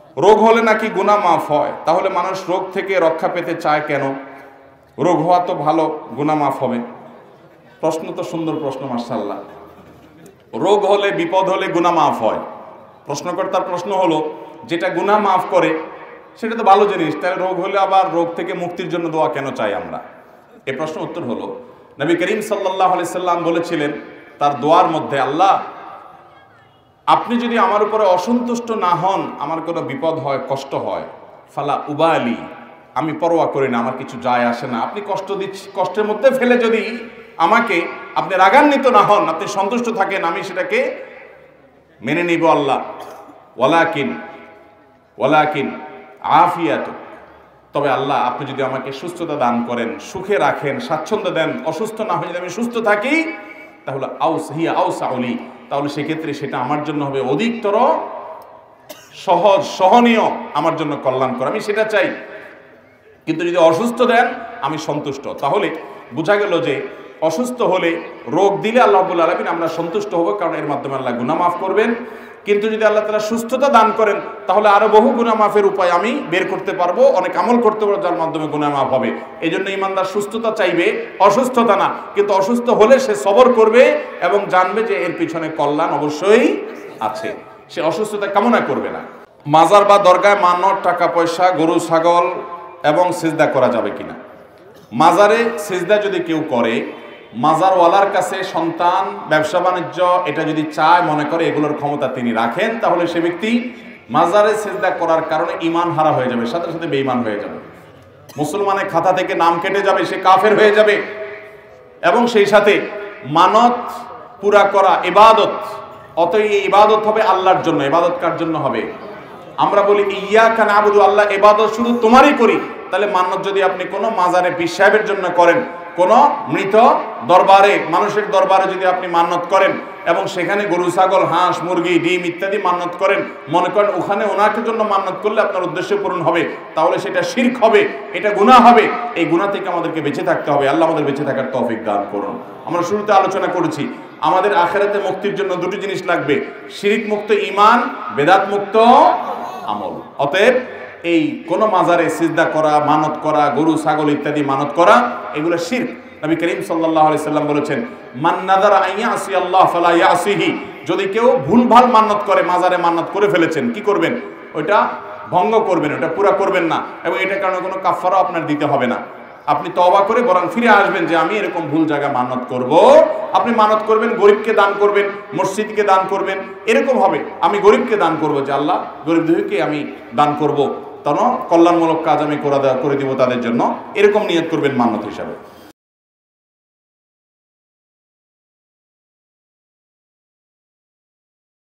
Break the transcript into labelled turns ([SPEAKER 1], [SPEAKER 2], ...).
[SPEAKER 1] রোগ হলে নাকি গুনাহ মাফ হয়, তাহলে মানুষ রোগ থেকে রক্ষা পেতে চায় কেন? রোগ হওয়া তো ভালো, গুনাহ মাফ হবে। প্রশ্ন তো সুন্দর প্রশ্ন, মাশাআল্লাহ। রোগ হলে, বিপদ হলে গুনাহ মাফ হয়। প্রশ্নকর্তার প্রশ্ন হলো, যেটা গুনাহ মাফ করে সেটা তো ভালো জিনিস, তাহলে রোগ হলে আবার রোগ থেকে মুক্তির জন্য দোয়া কেন চাই আমরা? এই প্রশ্ন উত্তর হলো, নবী করিম সাল্লাল্লাহু আলাইহি সাল্লাম বলেছিলেন তার দোয়ার মধ্যে, আল্লাহ আপনি যদি আমার উপরে অসন্তুষ্ট না হন, আমার কোনো বিপদ হয়, কষ্ট হয়, ফালা উবালি, আমি পরোয়া করি না, আমার কিছু যায় আসে না। আপনি কষ্ট দিচ্ছি, কষ্টের মধ্যে ফেলে যদি আমাকে আপনি রাগান্বিত না হন, আপনি সন্তুষ্ট থাকেন, আমি সেটাকে মেনে নিব আল্লাহ। ওয়ালাকিন আফিয়াত, তবে আল্লাহ আপনি যদি আমাকে সুস্থতা দান করেন, সুখে রাখেন, স্বাচ্ছন্দ্য দেন, অসুস্থ না হয়ে যদি আমি সুস্থ থাকি, তাহলে আউসাউলি, তাহলে সেক্ষেত্রে সেটা আমার জন্য হবে অধিকতর সহজ, সহনীয়, আমার জন্য কল্যাণকর, আমি সেটা চাই। কিন্তু যদি অসুস্থ দেন, আমি সন্তুষ্ট। তাহলে বোঝা গেল যে অসুস্থ হলে, রোগ দিলে আল্লাহ রাব্বুল আলামিন আমরা সন্তুষ্ট হব, কারণ এর মাধ্যমে আল্লাহ গুনাহ মাফ করবেন। কিন্তু যদি আল্লাহ তাআলা সুস্থতা দান করেন, তাহলে আরো বহু গুনাহ মাফের উপায় আমি বের করতে পারবো, অনেক আমল করতে পারবো, যার মাধ্যমে গুনাহ মাফ হবে। এই জন্য ইমানদার সুস্থতা চাইবে, অসুস্থতা না। কিন্তু অসুস্থ হলে সে সবর করবে এবং জানবে যে এর পিছনে কল্যাণ অবশ্যই আছে, সে অসুস্থতা কামনা করবে না। মাজার বা দরগায় মানত, টাকা পয়সা, গরু ছাগল এবং সিজদা করা যাবে কিনা? মাজারে সিজদা যদি কেউ করে, মাজারওয়ালার কাছে সন্তান, ব্যবসা বাণিজ্য এটা যদি চায়, মনে করে এগুলোর ক্ষমতা তিনি রাখেন, তাহলে সে ব্যক্তি মাজারে সিজদা করার কারণে ঈমান হারা হয়ে যাবে, সাথে সাথে বেঈমান হয়ে যাবে, মুসলমানের খাতা থেকে নাম কেটে যাবে, সে কাফের হয়ে যাবে। এবং সেই সাথে মানত পুরা করা ইবাদত, অতএব এই ইবাদত হবে আল্লাহর জন্য। ইবাদত কার জন্য হবে? আমরা বলি ইয়াকা নাবুদু, আল্লাহ ইবাদত শুধু তোমারই করি। তাহলে মান্নত যদি আপনি কোনো মাজারে পীর সাহেবের জন্য করেন, কোন মৃত দরবারে, মানুষের দরবারে যদি আপনি মান্নত করেন এবং সেখানে গরু ছাগল হাঁস মুরগি ডিম ইত্যাদি মান্নত করেন, মনে করেন ওখানে ওনাকে জন্য মান্নত করলে আপনার উদ্দেশ্য পূরণ হবে, তাহলে সেটা শিরক হবে, এটা গুনাহ হবে। এই গুনাহ থেকে আমাদেরকে বেঁচে থাকতে হবে। আল্লাহ আমাদের বেঁচে থাকার তৌফিক দান করুন। আমরা শুরুতে আলোচনা করেছি আমাদের আখিরাতে মুক্তির জন্য দুটি জিনিস লাগবে, শিরক মুক্ত ঈমান, বেদাত মুক্ত আমল। অতএব এই কোন মাজারে সিজদা করা, মানত করা, গরু ছাগল ইত্যাদি মানত করা, এগুলো শিরক। নবী করিম সাল্লাল্লাহু আলাইহি সাল্লাম বলেছেন, মান নাযারা আইয়াসি আল্লাহ ফালা ইয়াসিহি, যদি কেউ ভুলভাল মানত করে, মাজারে মানত করে ফেলেছেন, কি করবেন? ওইটা ভঙ্গ করবেন, ওটা পুরা করবেন না, এবং এটার কারণে কোনো কাফারা আপনার দিতে হবে না। আপনি তওবা করে বরং ফিরে আসবেন যে আমি এরকম ভুল জায়গা মানত করব। আপনি মানত করবেন, গরিবকে দান করবেন, মসজিদকে দান করবেন, এরকম হবে। আমি গরিবকে দান করব, যে আল্লাহ গরিব দুঃখীকে আমি দান করব, তখন কল্যাণমূলক কাজ আমি করে দিব তাদের জন্য, এরকম নিয়ত করবেন মানত হিসাবে।